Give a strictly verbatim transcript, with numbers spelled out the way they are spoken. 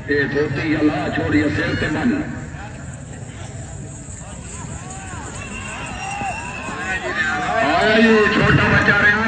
ये धोती अला छोड़िए सिर ते बन छोटा बच्चा रहा